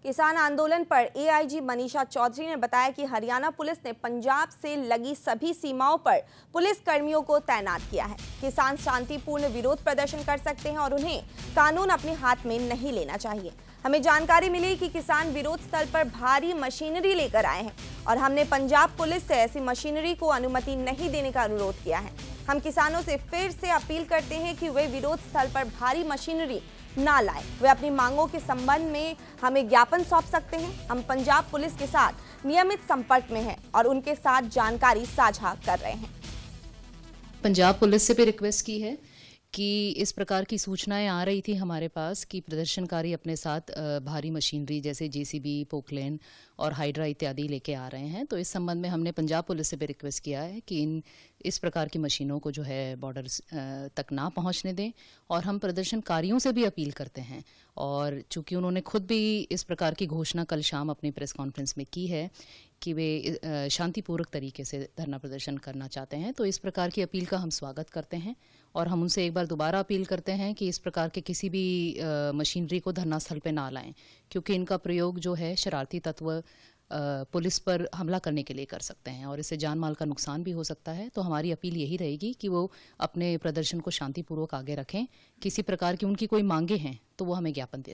किसान आंदोलन पर एआईजी मनीषा चौधरी ने बताया कि हरियाणा पुलिस ने पंजाब से लगी सभी सीमाओं पर पुलिस कर्मियों को तैनात किया है। किसान शांतिपूर्ण विरोध प्रदर्शन कर सकते हैं और उन्हें कानून अपने हाथ में नहीं लेना चाहिए। हमें जानकारी मिली कि किसान विरोध स्थल पर भारी मशीनरी लेकर आए हैं और हमने पंजाब पुलिस से ऐसी मशीनरी को अनुमति नहीं देने का अनुरोध किया है। हम किसानों से फिर से अपील करते हैं कि वे विरोध स्थल पर भारी मशीनरी ना लाए। वे अपनी मांगों के संबंध में हमें ज्ञापन सौंप सकते हैं। हम पंजाब पुलिस के साथ नियमित संपर्क में हैं और उनके साथ जानकारी साझा कर रहे हैं। पंजाब पुलिस से भी रिक्वेस्ट की है कि इस प्रकार की सूचनाएं आ रही थी हमारे पास कि प्रदर्शनकारी अपने साथ भारी मशीनरी जैसे जेसीबी, पोकलेन और हाइड्रा इत्यादि लेके आ रहे हैं। तो इस संबंध में हमने पंजाब पुलिस से भी रिक्वेस्ट किया है कि इस प्रकार की मशीनों को जो है बॉर्डर तक ना पहुंचने दें। और हम प्रदर्शनकारियों से भी अपील करते हैं, और चूंकि उन्होंने खुद भी इस प्रकार की घोषणा कल शाम अपनी प्रेस कॉन्फ्रेंस में की है कि वे शांतिपूर्वक तरीके से धरना प्रदर्शन करना चाहते हैं, तो इस प्रकार की अपील का हम स्वागत करते हैं। और हम उनसे एक बार दोबारा अपील करते हैं कि इस प्रकार के किसी भी मशीनरी को धरना स्थल पर ना लाएं, क्योंकि इनका प्रयोग जो है शरारती तत्व पुलिस पर हमला करने के लिए कर सकते हैं और इससे जान माल का नुकसान भी हो सकता है। तो हमारी अपील यही रहेगी कि वो अपने प्रदर्शन को शांतिपूर्वक आगे रखें। किसी प्रकार की उनकी कोई मांगे हैं तो वो हमें ज्ञापन दे